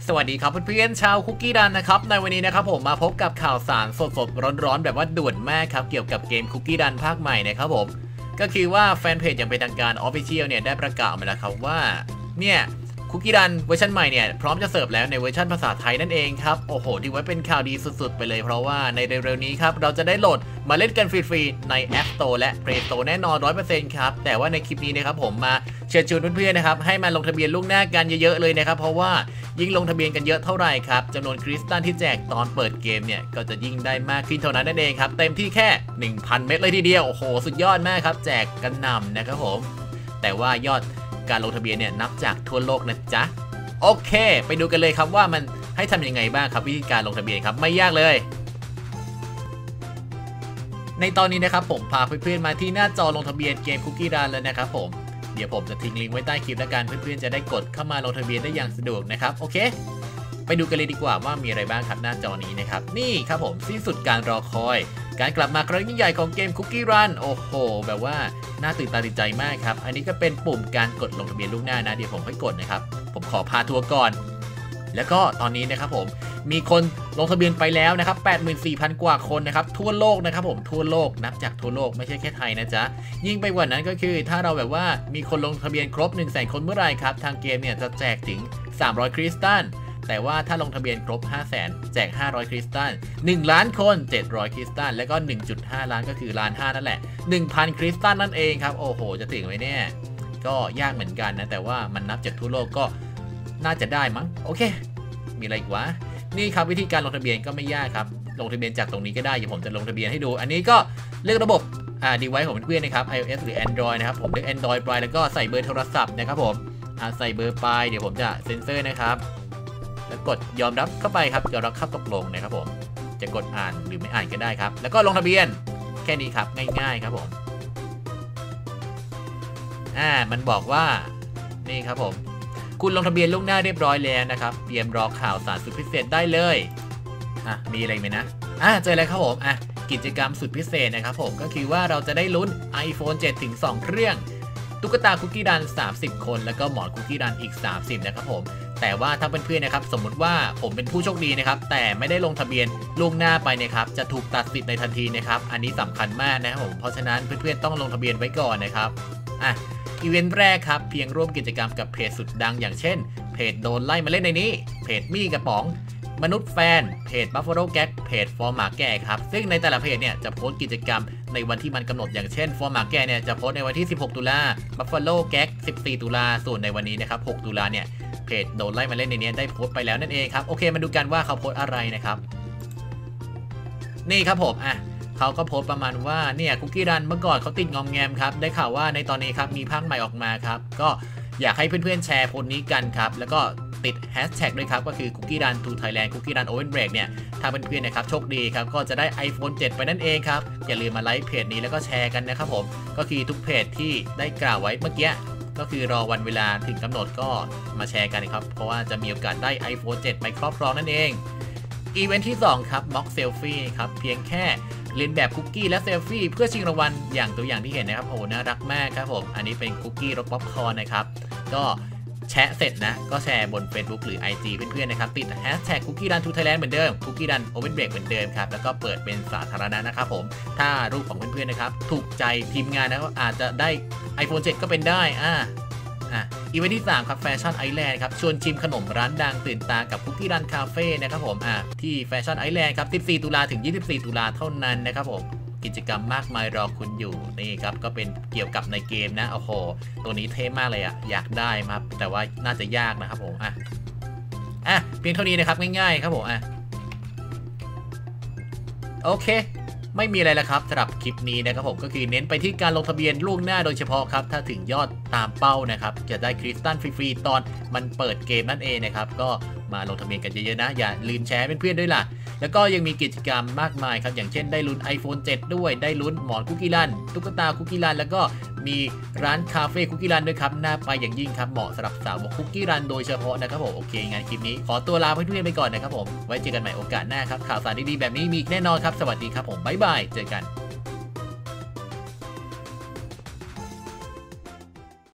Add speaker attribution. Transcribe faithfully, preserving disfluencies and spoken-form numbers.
Speaker 1: สวัสดีครับเพื่อนๆชาวคุกกี้ดันนะครับในวันนี้นะครับผมมาพบกับข่าวสารสดๆร้อนๆแบบว่าด่วนมากครับเกี่ยวกับเกมคุกกี้ดันภาคใหม่นะครับผมก็คือว่าแฟนเพจอย่างเป็นทางการ Official เนี่ยได้ประกาศมาแล้วครับว่าเนี่ยคุกกี้ดันเวอร์ชันใหม่เนี่ยพร้อมจะเสิร์ฟแล้วในเวอร์ชันภาษาไทยนั่นเองครับโอ้โหถือว่าเป็นข่าวดีสุดๆไปเลยเพราะว่าในเร็วๆนี้ครับเราจะได้โหลดมาเล่นกันฟรีๆใน App Store และ Play Store แน่นอน ร้อยเปอร์เซ็นต์ ครับแต่ว่าในคลิปนี้นะครับผมมาเชิญชวนเพื่อนๆนะครับให้มาลงทะเบียนล่วงหน้ากันเยอะๆเลยนะครับเพราะว่ายิ่งลงทะเบียนกันเยอะเท่าไหร่ครับจำนวนคริสตัลที่แจกตอนเปิดเกมเนี่ยก็จะยิ่งได้มากขึ้นเท่านั้นนั่นเองครับเต็มที่แค่ หนึ่งพัน เม็ดเลยทีเดียวโอ้โหสุดยอดมากครับแจกกันนำนะครับผมแต่ว่ายอดการลงทะเบียนเนี่ยนับจากทั่วโลกนะจ๊ะโอเคไปดูกันเลยครับว่ามันให้ทำยังไงบ้างครับวิธีการลงทะเบียนครับไม่ยากเลยในตอนนี้นะครับผมพาเพื่อนๆมาที่หน้าจอลงทะเบียนเกมคุกกี้รันแล้วนะครับผมเดี๋ยวผมจะทิ้งลิงก์ไว้ใต้คลิปแล้วกันเพื่อนๆจะได้กดเข้ามาลงทะเบียนได้อย่างสะดวกนะครับโอเคไปดูกันเลยดีกว่าว่ามีอะไรบ้างครับหน้าจอนี้นะครับนี่ครับผมสิ้นสุดการรอคอยการกลับมาครั้งยิ่งใหญ่ของเกมคุกกี้รันโอ้โหแบบว่าน่าตื่นตาตื่นใจมากครับอันนี้ก็เป็นปุ่มการกดลงทะเบียนล่วงหน้านะเดี๋ยวผมค่อยกดนะครับผมขอพาทัวร์ก่อนแล้วก็ตอนนี้นะครับผมมีคนลงทะเบียนไปแล้วนะครับ แปดหมื่นสี่พัน กว่าคนนะครับทั่วโลกนะครับผมทั่วโลกนับจากทั่วโลกไม่ใช่แค่ไทยนะจ๊ะยิ่งไปกว่านั้นก็คือถ้าเราแบบว่ามีคนลงทะเบียนครบ หนึ่งแสน คนเมื่อไหร่ครับทางเกมเนี่ยจะแจกถึงสามร้อยคริสตัลแต่ว่าถ้าลงทะเบียนครบ ห้าแสน แจกห้าร้อยคริสตัลหนึ่งล้านคนเจ็ดร้อยคริสตัลแล้วก็ หนึ่งจุดห้า ล้านก็คือล้านห้านั่นแหละ หนึ่งพัน คริสตัลนั่นเองครับโอ้โหจะถึงไหมเนี่ยก็ยากเหมือนกันนะแต่ว่ามันนับจากทั่วโลกก็น่าจะได้มั้งโอเคมีอะไรอีกวะนี่ครับวิธีการลงทะเบียนก็ไม่ยากครับลงทะเบียนจากตรงนี้ก็ได้เดี๋ยวผมจะลงทะเบียนให้ดูอันนี้ก็เลือกระบบอ่า device ของเพื่อนๆนะครับ iOS หรือ Android นะครับผมเลือก Android ไปแล้วก็ใส่เบอร์โทรศัพท์นะครับผมอ่าใส่เบอร์ไปเดี๋ยวผมจะเซ็นเซอร์นะครับแล้วกดยอมรับเข้าไปครับยอมรับเข้าตกลงนะครับผมจะกดอ่านหรือไม่อ่านก็ได้ครับแล้วก็ลงทะเบียนแค่นี้ครับง่ายๆครับผมอ่ามันบอกว่านี่ครับผมคุณลงทะเบียนล่วงหน้าเรียบร้อยแล้วนะครับเตรียมรอข่าวสารสุดพิเศษได้เลยอ่ะมีอะไรไหมนะอ่ะเจออะไรครับผมอ่ะกิจกรรมสุดพิเศษนะครับผมก็คือว่าเราจะได้ลุ้น ไอโฟน เจ็ดถึงสอง เครื่องตุ๊กตาคุกกี้ดันสามสิบคนแล้วก็หมอนคุกกี้ดันอีกสามสิบนะครับผมแต่ว่าถ้าเพื่อนๆนะครับสมมุติว่าผมเป็นผู้โชคดีนะครับแต่ไม่ได้ลงทะเบียนล่วงหน้าไปนะครับจะถูกตัดสิทธิ์ในทันทีนะครับอันนี้สำคัญมากนะครับผมเพราะฉะนั้นเพื่อนๆต้องลงทะเบียนไว้ก่อนนะครับอ่ะอีเวนต์แรกครับเพียงร่วมกิจกรรมกับเพจสุดดังอย่างเช่นเพจโดนไล่มาเล่นในนี้เพจมี่กระป๋องมนุษย์แฟนเพจ Buffalo Gag เพจฟอร์หมาแก่ครับซึ่งในแต่ละเพจเนี่ยจะโพสต์กิจกรรมในวันที่มันกำหนดอย่างเช่นฟอร์หมาแก่เนี่ยจะโพสต์ในวันที่สิบหกตุลา Buffalo Gag สิบสี่ตุลาส่วนในวันนี้นะครับหกตุลาเนี่ยเพจโดนไล่มาเล่นในนี้ได้โพสต์ไปแล้วนั่นเองครับโอเคมาดูกันว่าเขาโพสต์อะไรนะครับนี่ครับผมอ่ะเขาก็โพสต์ประมาณว่าเนี่ยคุกกี้รันเมื่อก่อนเขาติดงอมแงมครับได้ข่าวว่าในตอนนี้ครับมีภาคใหม่ออกมาครับก็อยากให้เพื่อนๆแชร์โพสต์นี้กันครับแล้วก็ติดแฮชแท็กด้วยครับก็คือคุกกี้รันทูไทยแลนด์คุกกี้รันโอเว่นเบรกเนี่ยถ้าเพื่อนๆนะครับโชคดีครับก็จะได้ ไอโฟน เจ็ดไปนั่นเองครับอย่าลืมมาไลค์เพจนี้แล้วก็แชร์กันนะครับผมก็คือทุกเพจที่ได้กล่าวไว้เมื่อกี้ก็คือรอวันเวลาถึงกำหนดก็มาแชร์กันครับเพราะว่าจะมีโอกาสได้ ไอโฟน เจ็ดไปครอบครองนั่นเองอีเวนท์ที่สองครับม็อกเซลฟี่ครับเพียงแค่เล่นแบบคุกกี้และเซลฟี่เพื่อชิงรางวัลอย่างตัวอย่างที่เห็นนะครับโอ้น่ารักมากครับผมอันนี้เป็นคุกกี้รสป๊อปคอร์นนะครับก็แชะเสร็จนะก็แชร์บน Facebook หรือ ไอ จี เพื่อนๆนะครับติดแฮชแท็กคุกกี้รันทูไทยแลนด์เหมือนเดิมคุกกี้รันโอเว่นเบรกเหมือนเดิมครับแล้วก็เปิดเป็นสาธารณะนะครับผมถ้ารูปของเพื่อนๆนะครับถูกใจทีมงานนะครับอาจจะได้ ไอโฟน เจ็ดก็เป็นได้อ่าอ่ะอีเวนท์ที่สามครับแฟชั่นไอแลนด์ครับชวนชิมขนมร้านดังตื่นตากับคุกกี้รันคาเฟ่นะครับผมอ่ะที่แฟชั่นไอแลนด์ครับสิบสี่ตุลาถึงยี่สิบสี่ตุลาเท่านั้นนะครับผมกิจกรรมมากมายรอคุณอยู่นี่ครับก็เป็นเกี่ยวกับในเกมนะโอ้โหตัวนี้เท่มากเลยอะอยากได้มาแต่ว่าน่าจะยากนะครับผมอ่ะอ่ะเพียงเท่านี้นะครับง่ายๆครับผมอ่ะโอเคไม่มีอะไรแล้วครับสำหรับคลิปนี้นะครับผมก็คือเน้นไปที่การลงทะเบียนล่วงหน้าโดยเฉพาะครับถ้าถึงยอดตามเป้านะครับจะได้คริสตัลฟรีๆตอนมันเปิดเกมนั่นเองนะครับก็มาลงทะเบียนกันเยอะๆนะอย่าลืมแชร์เพื่อนๆด้วยล่ะแล้วก็ยังมีกิจกรรมมากมายครับอย่างเช่นได้ลุ้น ไอโฟน เจ็ดด้วยได้ลุ้นหมอนคุกกี้รันตุ๊กตาคุกกี้รันแล้วก็มีร้านคาเฟ่คุกกี้รันด้วยครับน่าไปอย่างยิ่งครับเหมาะสำหรับสาวคุกกี้รันโดยเฉพาะนะครับผมโอเคงั้นคลิปนี้ขอตัวลาเพื่อนๆไปก่อนนะครับผมไว้เจอกันใหม่โอกาสหน้าครับข่าวสารดีๆแบบนี้มีแน่นอนครับสวัสดีครับผมบ๊ายบายเจอกัน